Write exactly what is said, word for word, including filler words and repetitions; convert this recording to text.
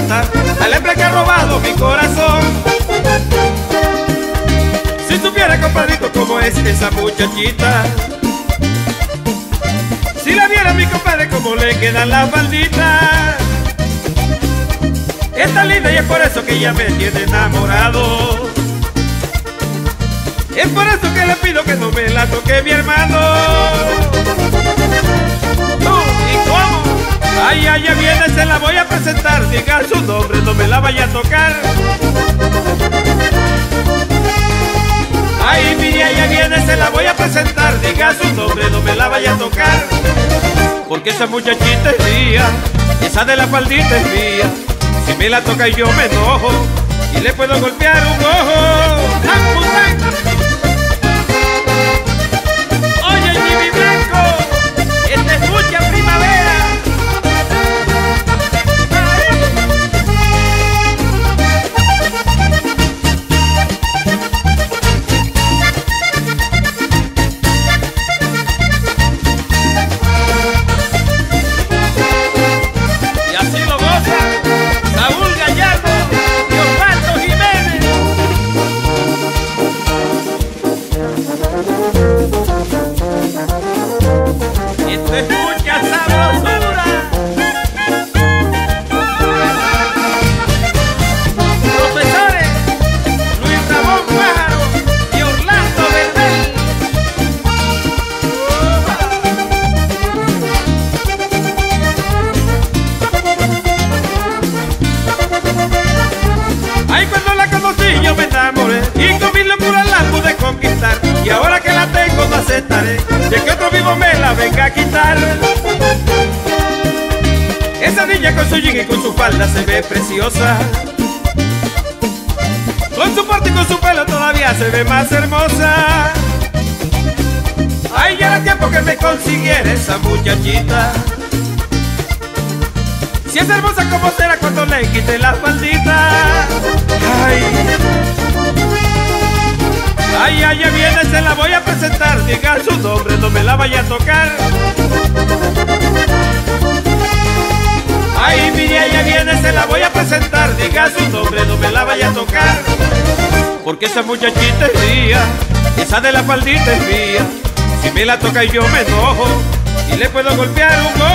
conquistar al hombre que ha robado mi corazón. Si supiera, compadrito, cómo es esa muchachita, si la viera mi compadre, cómo le quedan las falditas. Está linda y es por eso que ella me tiene enamorado. Es por eso que le pido que no me la toque mi hermano. No, ¿y cómo? Ay, ay, ya viene, se la voy a presentar. Diga su nombre, no me la vaya a tocar. Ay, mira, ya viene, se la voy a presentar. Diga su nombre, no me la vaya a tocar. Porque esa muchachita es mía, esa de la faldita es mía. Si me la toca yo me enojo y le puedo golpear un ojo. Oye, Jimmy Blanco, esta es mucha primavera. Y así lo goza Saúl Gallardo y Osvaldo Jiménez. Esto es mucha sabrosura. Profesores Luis Ramón Pájaro y Orlando Verdel. Ay, cuando la conocí yo me enamoré y con mi locura la pude conquistar. Y ahora que la tengo no aceptaré de que otro vivo me la venga a quitar. Esa niña con su jean y con su falda se ve preciosa. Con su porte y con su pelo todavía se ve más hermosa. Ay, ya era tiempo que me consiguiera esa muchachita. Si es hermosa como será cuando le quite la faldita. Ay, ay, ay, ya viene, se la voy a presentar. Diga su nombre, no me la vaya a tocar. Ay, mire, ya viene, se la voy a presentar. Diga su nombre, no me la vaya a tocar. Porque esa muchachita es mía, esa de la faldita es mía. Si me la toca yo me enojo y le puedo golpear un ojo.